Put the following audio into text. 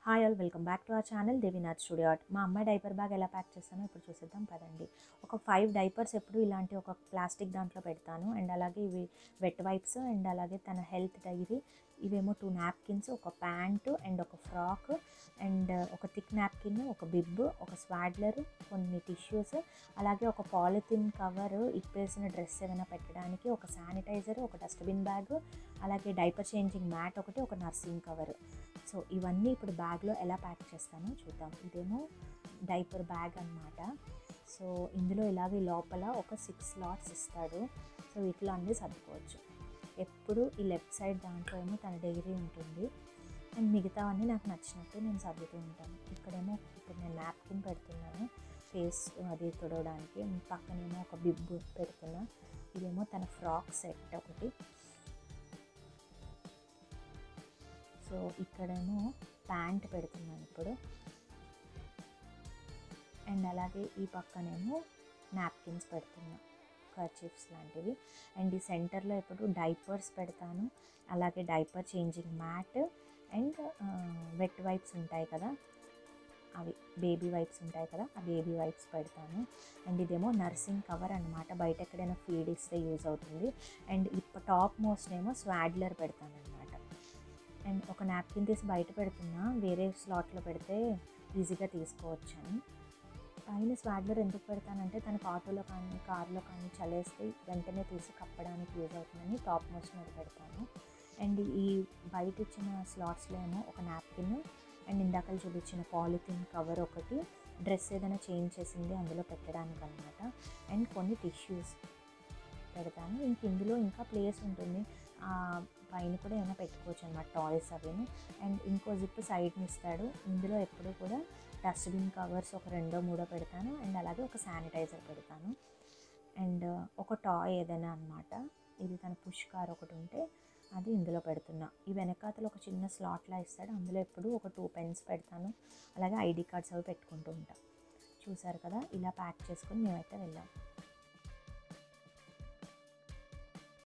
Hi all, welcome back to our channel Devinath studio art. మా అమ్మాయి diaper bag ఎలా pack చేస్తానో ఇప్పుడు చూసేద్దాం పదండి. ఒక 5 డైపర్స్ ఎప్పుడు ఇలాంటి ఒక ప్లాస్టిక్ దాంట్లో పెడతాను. అండ్ అలాగే ఇవి వెట్ వైప్స్ అండ్ అలాగే తన హెల్త్ డైరీ, ఇవేమో 2 నాప్కిన్స్, ఒక ప్యాంటు అండ్ ఒక ఫ్రాక్ అండ్ ఒక థిక్ నాప్కిన్, ఒక బిబ్, ఒక స్వాడ్లర్, కొన్ని టిష్యూస్, అలాగే ఒక పాలిథిన్ కవర్, ఇప్పేసిన డ్రెస్ ఏమైనా పెట్టడానికి, ఒక శానిటైజర్, ఒక డస్ట్బిన్ బ్యాగ్, అలాగే డైపర్ చేంజింగ్ మ్యాట్ ఒకటి, ఒక నర్సింగ్ కవర్. సో ఇవన్నీ ఇప్పుడు బ్యాగ్లో ఎలా ప్యాక్ చేస్తానో చూద్దాం. ఇదేమో డైపర్ బ్యాగ్ అన్నమాట. సో ఇందులో ఇలాగే లోపల ఒక 6 స్లాట్స్ ఇస్తాడు. సో వీటిలో అన్నీ సర్దుకోవచ్చు. ఎప్పుడు ఈ లెఫ్ట్ సైడ్ దాంట్లో ఏమో తన డైరీ ఉంటుంది అండ్ మిగతావన్నీ నాకు నచ్చినట్టు నేను సర్దుతూ ఉంటాను. ఇక్కడేమో ఇప్పుడు నేను నాప్కిన్ పెడుతున్నాను ఫేస్ అది తుడవడానికి, పక్కనేమో ఒక బిబ్ పెడుతున్నా. ఇదేమో తన ఫ్రాక్ సెట్ ఒకటి. సో ఇక్కడేమో ప్యాంట్ పెడుతున్నాను ఇప్పుడు. అండ్ అలాగే ఈ పక్కనేమో నాప్కిన్స్ పెడుతున్నా, కర్చీఫ్స్ లాంటివి. అండ్ ఈ సెంటర్లో ఇప్పుడు డైపర్స్ పెడతాను, అలాగే diaper changing mat and wet wipes ఉంటాయి కదా, అవి బేబీ వైప్స్ ఉంటాయి కదా, ఆ బేబీ వైప్స్ పెడతాను. అండ్ ఇదేమో నర్సింగ్ కవర్ అనమాట, బయట ఎక్కడైనా ఫీడ్ ఇస్తే యూజ్ అవుతుంది. అండ్ ఇప్పుడు టాప్ మోస్ట్ ఏమో స్వాడ్లర్ పెడతాను అనమాట. అండ్ ఒక నాప్కిన్ తీసి బయట పెడుతున్నా, వేరే స్లాట్లో పెడితే ఈజీగా తీసుకోవచ్చని. పైన స్వాడ్లర్ ఎందుకు పెడతానంటే తనకు ఆటోలో కానీ కార్లో కానీ చలేస్తే వెంటనే తీసి కప్పడానికి యూజ్ అవుతుందని టాప్ మోస్ట్ మీద పెడతాను. అండ్ ఈ బయట ఇచ్చిన స్లాట్స్లో ఏమో ఒక నాప్కిన్ అండ్ ఇందాక చూపించిన పాలిథిన్ కవర్ ఒకటి, డ్రెస్ ఏదైనా చేంజ్ చేసింది అందులో పెట్టడానికి అనమాట. అండ్ కొన్ని టిష్యూస్ పెడతాను. ఇందులో ఇంకా ప్లేస్ ఉంటుంది, పైన కూడా ఏమైనా పెట్టుకోవచ్చు అనమాట, టాయ్స్ అవిను. అండ్ ఇంకో జిప్ సైడ్ని ఇస్తాడు. ఇందులో ఎప్పుడు కూడా డస్ట్బిన్ కవర్స్ ఒక 2-3 పెడతాను. అండ్ అలాగే ఒక శానిటైజర్ పెడతాను. అండ్ ఒక టాయ్ ఏదైనా అనమాట, ఇది తన పుష్ కార్ ఒకటి ఉంటే అది ఇందులో పెడుతున్నా. ఈ వెనకాతలు ఒక చిన్న స్లాట్లా ఇస్తాడు, అందులో ఎప్పుడు ఒక 2 పెన్స్ పెడతాను. అలాగే ఐడి కార్డ్స్ అవి పెట్టుకుంటూ ఉంటాను. చూసారు కదా, ఇలా ప్యాక్ చేసుకొని మేమైతే వెళ్ళాం.